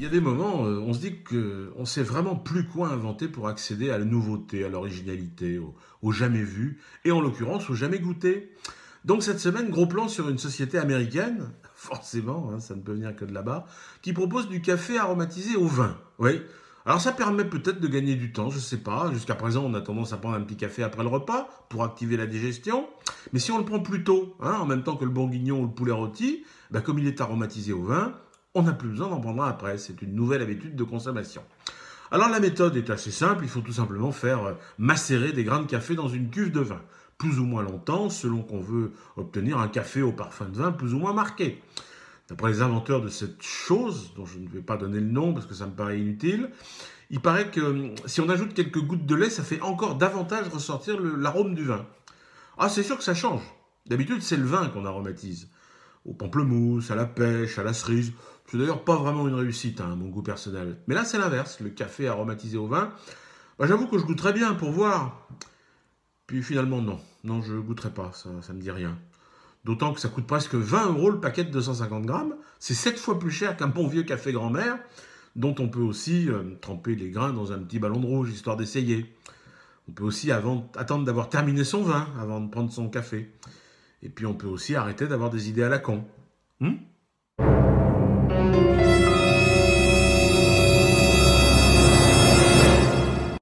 Il y a des moments, on se dit qu'on ne sait vraiment plus quoi inventer pour accéder à la nouveauté, à l'originalité, au jamais vu, et en l'occurrence au jamais goûté. Donc cette semaine, gros plan sur une société américaine, forcément, hein, ça ne peut venir que de là-bas, qui propose du café aromatisé au vin. Oui. Alors ça permet peut-être de gagner du temps, je ne sais pas. Jusqu'à présent, on a tendance à prendre un petit café après le repas pour activer la digestion. Mais si on le prend plus tôt, hein, en même temps que le bourguignon ou le poulet rôti, ben, comme il est aromatisé au vin, on n'a plus besoin d'en prendre un après. C'est une nouvelle habitude de consommation. Alors la méthode est assez simple, il faut tout simplement faire macérer des grains de café dans une cuve de vin, plus ou moins longtemps, selon qu'on veut obtenir un café au parfum de vin plus ou moins marqué. D'après les inventeurs de cette chose, dont je ne vais pas donner le nom parce que ça me paraît inutile, il paraît que si on ajoute quelques gouttes de lait, ça fait encore davantage ressortir l'arôme du vin. Ah, c'est sûr que ça change. D'habitude, c'est le vin qu'on aromatise. Au pamplemousse, à la pêche, à la cerise. C'est d'ailleurs pas vraiment une réussite, hein, à mon goût personnel. Mais là, c'est l'inverse. Le café aromatisé au vin, bah, j'avoue que je goûterais bien pour voir. Puis finalement, non. Non, je goûterai pas. Ça me dit rien. D'autant que ça coûte presque 20 euros le paquet de 250 grammes. C'est 7 fois plus cher qu'un bon vieux café grand-mère, dont on peut aussi tremper les grains dans un petit ballon de rouge, histoire d'essayer. On peut aussi attendre d'avoir terminé son vin avant de prendre son café. Et puis on peut aussi arrêter d'avoir des idées à la con.